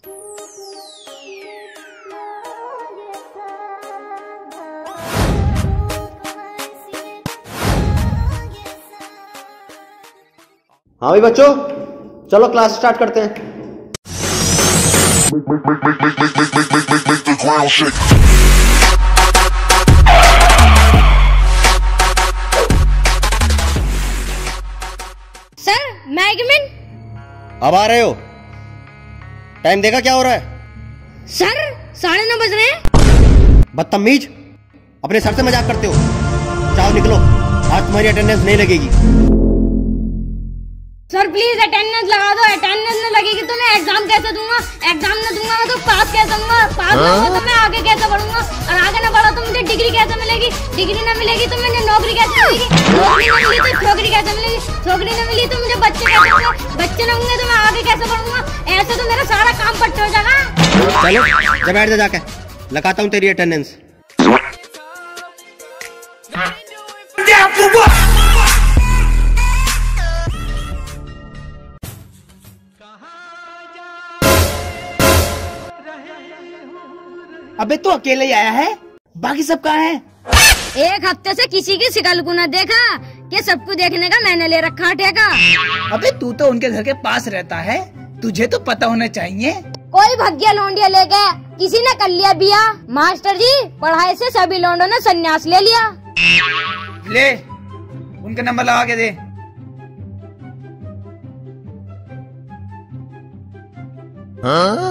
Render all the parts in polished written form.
हाँ भाई बच्चों, चलो क्लास स्टार्ट करते हैं। सर मैगमिन, अब आ रहे हो? टाइम देखा क्या हो रहा है? सर 9:30 बज रहे हैं। बदतमीज, अपने सर से मजाक करते हो? जाओ निकलो, आज तुम्हारी अटेंडेंस नहीं लगेगी। सर प्लीज अटेंडेंस लगा दो, अटेंडेंस न लगेगी तो मैं एग्जाम कैसे दूंगा? एग्जाम न दूंगा तो पास कैसे दूंगा? पास न हुआ तो मैं आगे कैसे बढ़ूंगा? और आगे न बढ़ा तो मुझे डिग्री कैसे मिलेगी? डिग्री न मिलेगी तो मुझे नौकरी कैसे मिलेगी? नौकरी न मिली तो छोकरी कैसे मिलेगी? छोकरी न मिली तो मुझे बच्चे कैसे होंगे? बच्चे न होंगे तो मैं आगे कैसे बढ़ूंगा? ऐसे तो मेरा सारा काम पट्ट हो जाएगा। चलो जब बैठ जा, जाके लगाता हूँ तेरी अटेंडेंस। अबे तू अकेले ही आया है, बाकी सब कहाँ हैं? एक हफ्ते से किसी की शिकल को न देखा कि सबको देखने का मैंने ले रखा ठेका। अबे तू तो उनके घर के पास रहता है, तुझे तो पता होना चाहिए। कोई भग्या लौंडिया ले गया, किसी ने कर लिया बिया। मास्टर जी, पढ़ाई से सभी लौंडों ने संन्यास ले लिया। ले उनका नंबर लगा के दे। हाँ?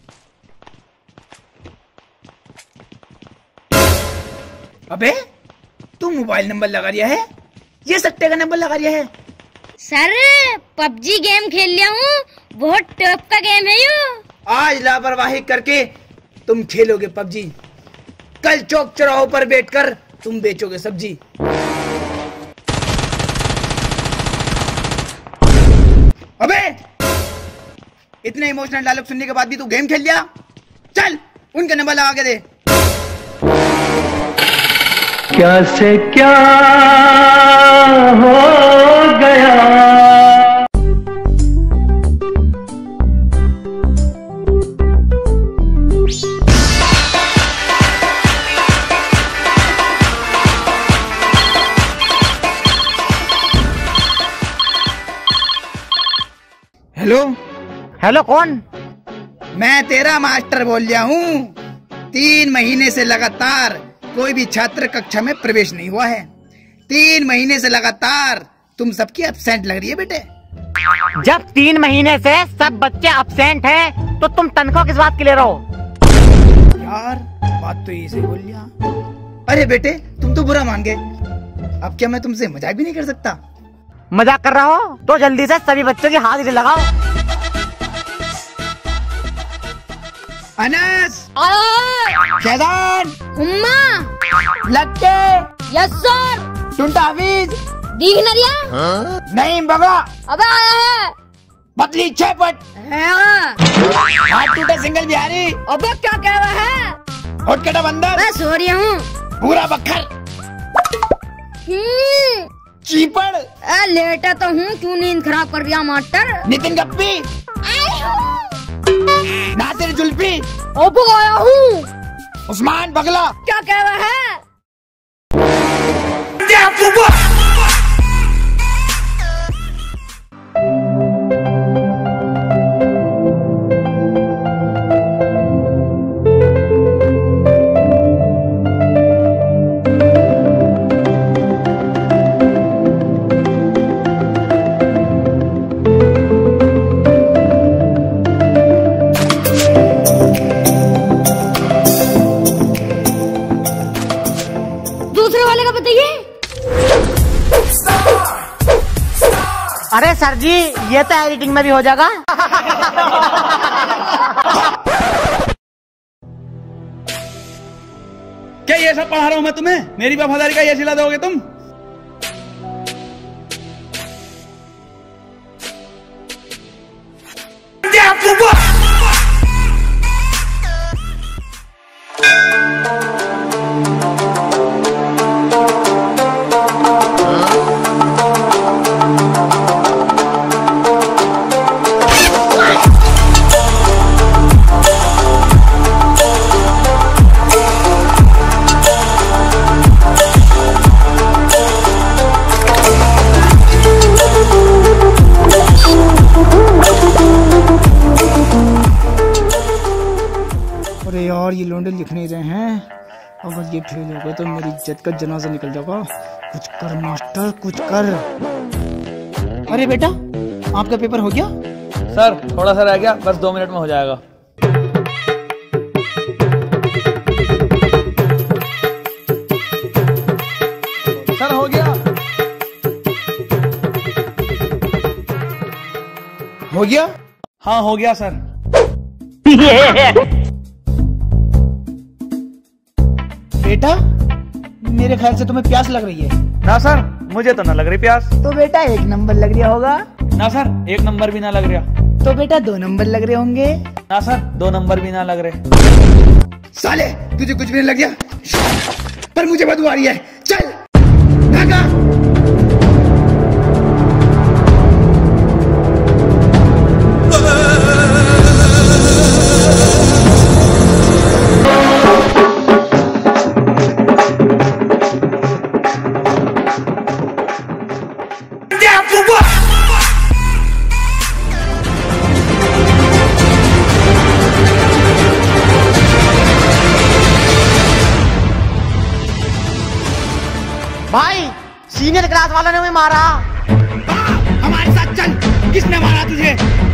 अबे तू मोबाइल नंबर लगा रिया है, ये सट्टे का नंबर लगा रिया है? सर पबजी गेम खेल लिया हूँ, बहुत टॉप का गेम है यो। आज लापरवाही करके तुम खेलोगे पबजी, कल चौक चौराहों पर बैठकर तुम बेचोगे सब्जी। अबे इतने इमोशनल डायलॉग सुनने के बाद भी तू गेम खेल लिया? चल उनका नंबर लगा के दे। क्या से क्या हो गया। हेलो हेलो, कौन? मैं तेरा मास्टर बोल रहा हूँ। 3 महीने से लगातार कोई भी छात्र कक्षा में प्रवेश नहीं हुआ है। 3 महीने से लगातार तुम सबकी एब्सेंट लग रही है बेटे। जब 3 महीने से सब बच्चे एब्सेंट हैं, तो तुम तनख्वाह किस बात के ले रहे हो? यार बात तो यही सही बोल लिया। अरे बेटे तुम तो बुरा मान गए, अब क्या मैं तुमसे मजाक भी नहीं कर सकता? मजाक कर रहा हो तो जल्दी से सभी बच्चों की हाजिरी लगाओ। अनस, शहजान, उम्मा, लक्के, यस सर, टुंटा हाफिज, दीग नरिया, नहीं बगा, अबे आया है, पतली 6 फुट, हाथ टूटे सिंगल बिहारी, अबे क्या कह रहा है? होठ कटा बंदर, मैं सो रही हूँ, पूरा बखर, चीपड़, लेटा तो हूँ, क्यों नींद खराब कर दिया मास्टर? नितिन गप्पी, नासिर जुल्फी, अब आया हूँ, उस्मान बगला, क्या कह रहा है? अरे सर जी, ये तो एडिटिंग में भी हो जाएगा। क्या ये सब पढ़ा रहा हूँ मैं तुम्हें? मेरी वफादारी का ये सिला दोगे तुम? यार ये लौंडे लिख नहीं रहे हैं, अगर ये फेल हो गए तो मेरी इज्जत का जनाजा निकल जाएगा। कुछ कर मास्टर, कुछ कर। अरे बेटा, आपका पेपर हो गया? सर थोड़ा सा रह गया, बस 2 मिनट में हो जाएगा। सर हो गया। हो गया? हाँ हो गया सर। बेटा, मेरे ख्याल से तुम्हें प्यास लग रही है। ना सर, मुझे तो ना लग रही प्यास। तो बेटा 1 नंबर लग रहा होगा। ना सर, 1 नंबर भी ना लग रहा। तो बेटा 2 नंबर लग रहे होंगे। ना सर, 2 नंबर भी ना लग रहे। साले तुझे कुछ भी नहीं लग गया, पर मुझे बदबू आ रही है। चल भागा। भाई सीनियर क्लास वालों ने मुझे मारा। हमारे साथ चल, किसने मारा तुझे?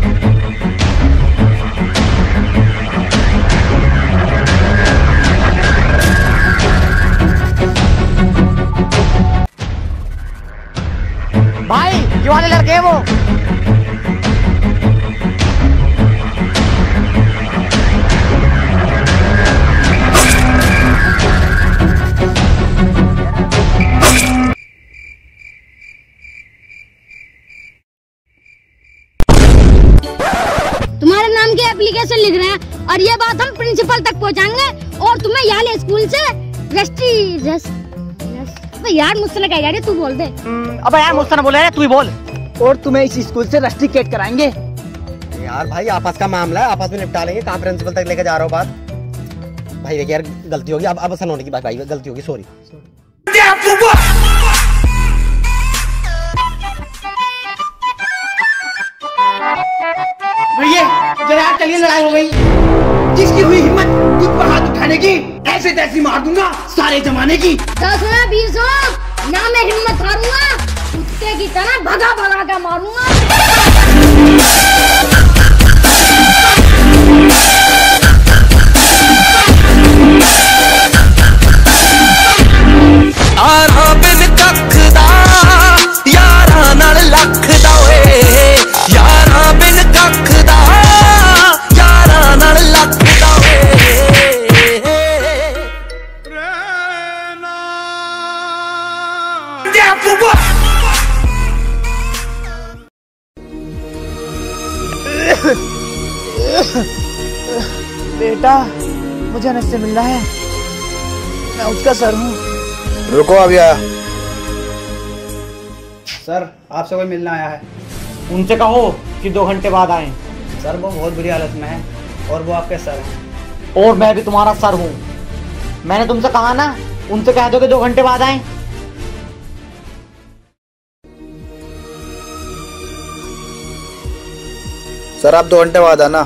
भाई ये वाले लड़के वो। तुम्हारे नाम के एप्लीकेशन लिख रहे हैं और ये बात हम प्रिंसिपल तक पहुंचाएंगे और तुम्हें यार स्कूल से यार मुझसे लगा यार, तू बोल दे। अबे यार मुझसे ना बोले, तू ही बोल। और तुम्हें इस स्कूल से रस्टिकेट कराएंगे। यार भाई आपस का मामला है, आपस में निपटा लेंगे। कहाँ प्रिंसिपल तक लेके जा रहा हो बात? भाई देखिए यार गलती होगी, अब ऐसा होने की बात, भाई गलती होगी, सॉरी। भैया जरा चलिए, लड़ाई हो गई। जिसकी हुई हिम्मत तुझ पर हाथ उठाने की, ऐसे तैसी मार दूंगा सारे जमाने की। 10 हो 20 हो ना, मैं हिम्मत हारूंगा, कुत्ते की तरह भगा भगा के मारूंगा। बेटा मुझे अनस से मिलना है, मैं उसका सर हूँ। रुको अभी आया। सर आपसे कोई मिलना आया है। उनसे कहो कि 2 घंटे बाद आए। सर वो बहुत बुरी हालत में है और वो आपके सर हैं। और मैं भी तुम्हारा सर हूँ। मैंने तुमसे कहा ना, उनसे कह दो कि 2 घंटे बाद आए। सर आप 2 घंटे बाद आना।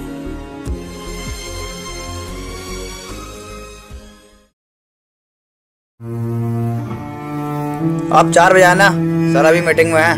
आप 4 बजे आना, सर अभी मीटिंग में है।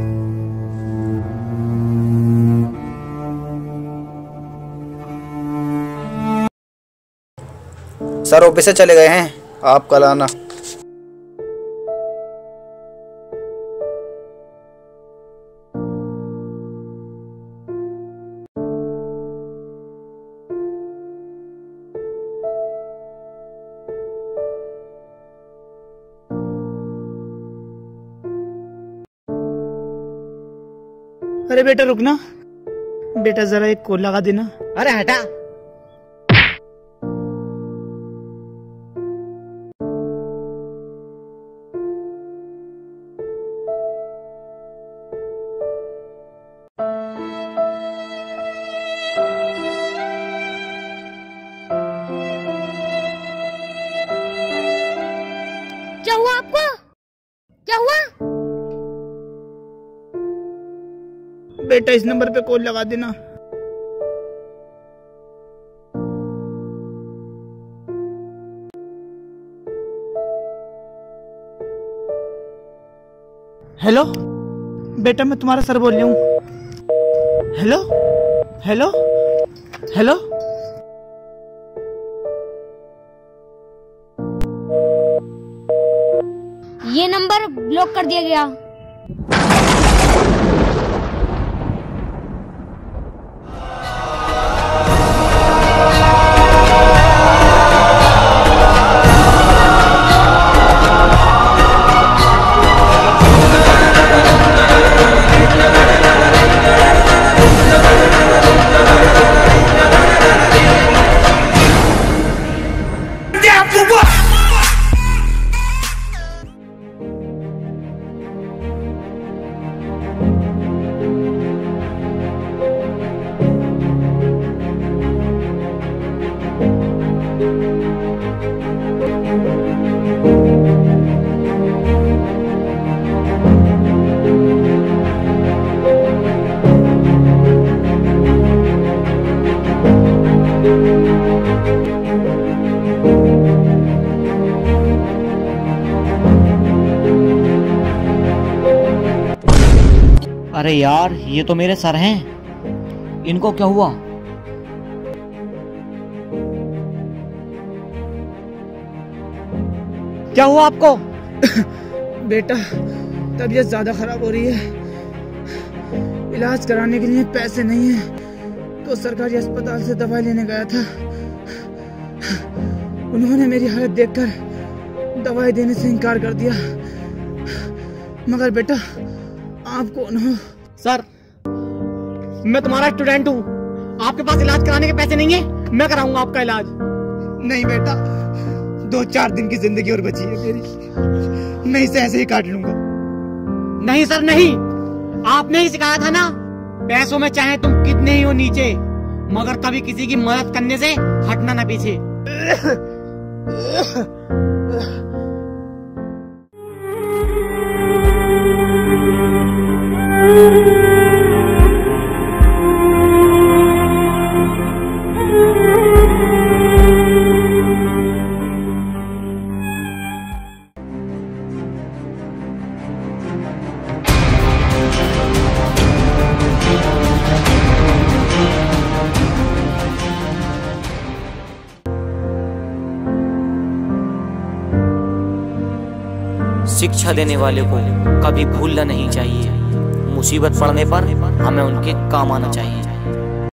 सर ऑफिस से चले गए हैं, आप कल आना। अरे बेटा रुकना, बेटा जरा एक कॉल लगा देना। अरे हटा। क्या हुआ आपको? क्या हुआ? बेटा इस नंबर पे कॉल लगा देना। हेलो बेटा, मैं तुम्हारा सर बोल रही हूँ। Hello hello hello. ये नंबर ब्लॉक कर दिया गया। अरे यार, ये तो मेरे सर हैं, इनको क्या हुआ? क्या हुआ आपको? बेटा, तबीयत ज्यादा खराब हो रही है, इलाज कराने के लिए पैसे नहीं है, तो सरकारी अस्पताल से दवाई लेने गया था। उन्होंने मेरी हालत देखकर दवाई देने से इनकार कर दिया। मगर बेटा, आपको उन्होंने... सर, मैं तुम्हारा स्टूडेंट हूँ, आपके पास इलाज कराने के पैसे नहीं है? मैं कराऊंगा आपका इलाज। नहीं बेटा, 2-4 दिन की जिंदगी और बची है मेरी, मैं इसे ऐसे ही काट लूंगा। नहीं सर नहीं, आपने ही सिखाया था ना, पैसों में चाहे तुम कितने ही हो नीचे, मगर कभी किसी की मदद करने से हटना ना पीछे। शिक्षा देने वाले को कभी भूलना नहीं चाहिए। मुसीबत पड़ने पर हमें उनके काम आना चाहिए।